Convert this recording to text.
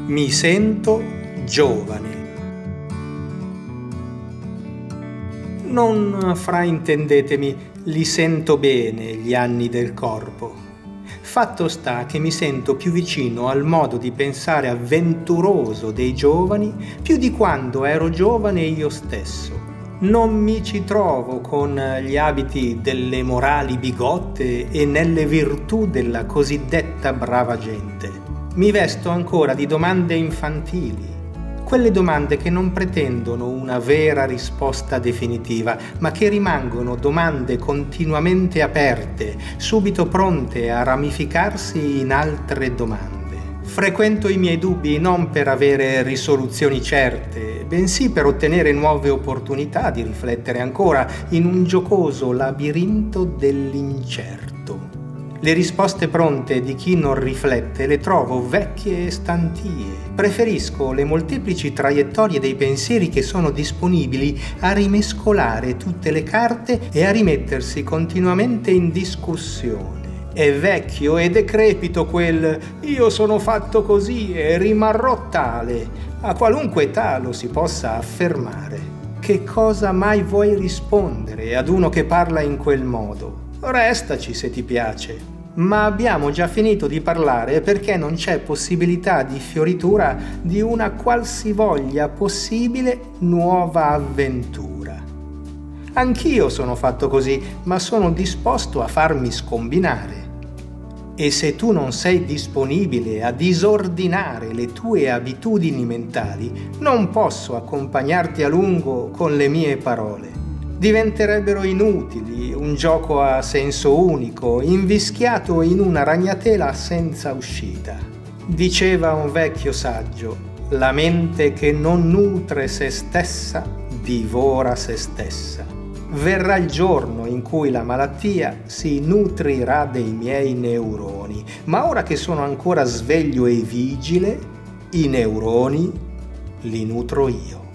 Mi sento giovane. Non fraintendetemi, li sento bene gli anni del corpo. Fatto sta che mi sento più vicino al modo di pensare avventuroso dei giovani più di quando ero giovane io stesso. Non mi ci trovo con gli abiti delle morali bigotte e nelle virtù della cosiddetta brava gente. Mi vesto ancora di domande infantili, quelle domande che non pretendono una vera risposta definitiva, ma che rimangono domande continuamente aperte, subito pronte a ramificarsi in altre domande. Frequento i miei dubbi non per avere risoluzioni certe, bensì per ottenere nuove opportunità di riflettere ancora in un giocoso labirinto dell'incerto. Le risposte pronte di chi non riflette le trovo vecchie e stantie. Preferisco le molteplici traiettorie dei pensieri che sono disponibili a rimescolare tutte le carte e a rimettersi continuamente in discussione. È vecchio e decrepito quel «io sono fatto così e rimarrò tale», a qualunque età lo si possa affermare. Che cosa mai vuoi rispondere ad uno che parla in quel modo? Restaci se ti piace. Ma abbiamo già finito di parlare perché non c'è possibilità di fioritura di una qualsivoglia possibile nuova avventura. Anch'io sono fatto così, ma sono disposto a farmi scombinare. E se tu non sei disponibile a disordinare le tue abitudini mentali, non posso accompagnarti a lungo con le mie parole. Diventerebbero inutili, un gioco a senso unico, invischiato in una ragnatela senza uscita. Diceva un vecchio saggio, la mente che non nutre se stessa, divora se stessa. Verrà il giorno in cui la malattia si nutrirà dei miei neuroni, ma ora che sono ancora sveglio e vigile, i neuroni li nutro io.